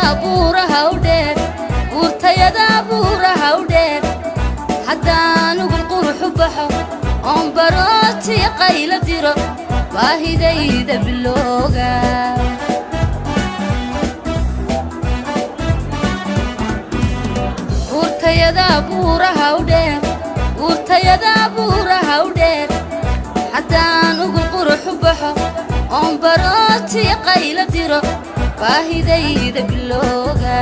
buuraha u dheer haddaan ugu qurux baxo oon barooti qayla diro baahidayda bilooga buuraha u dheer haddaan ugu qurux baxo oon barooti qayla diro baahidayda bilooga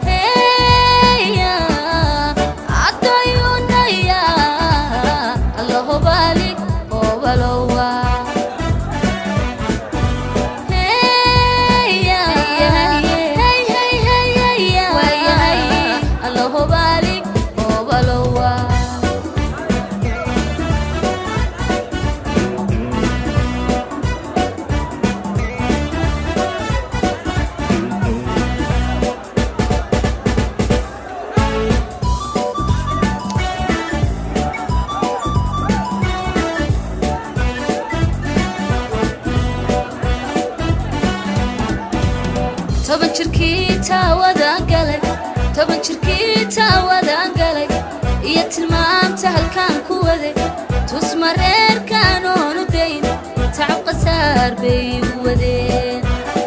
toban jirkiita wadaan galay iyo tilmaamta halkaan ku waday tus mareerkaan oonu dayn tacab qasaar bay igu wadeen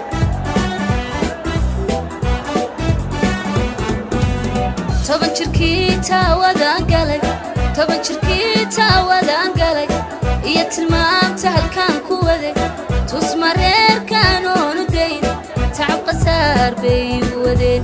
toban jirkiita wadaan galay iyo tilmaamta halkaan ku waday tus mareerkaan oonu dayn tacab qasaar bay igu wadeen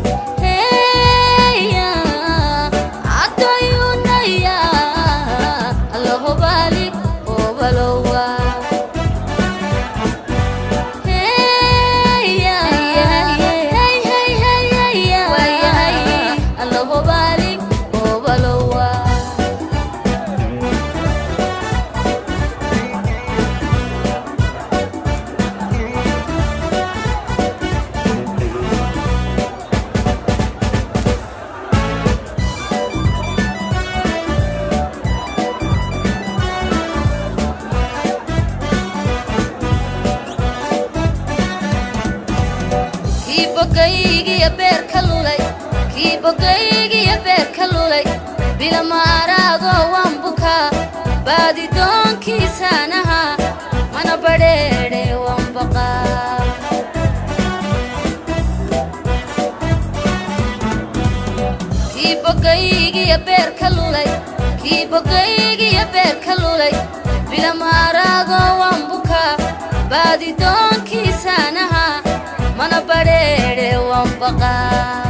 bogaygiya beerka lulay bila maaraado waan bukaa baadi doonkiisanaha mana badheedhe waan baqaa kii bogaygiya beerka lulay bila maaraado waan bukaa baadi doonkiisanaha mana badheedhe waan baqaa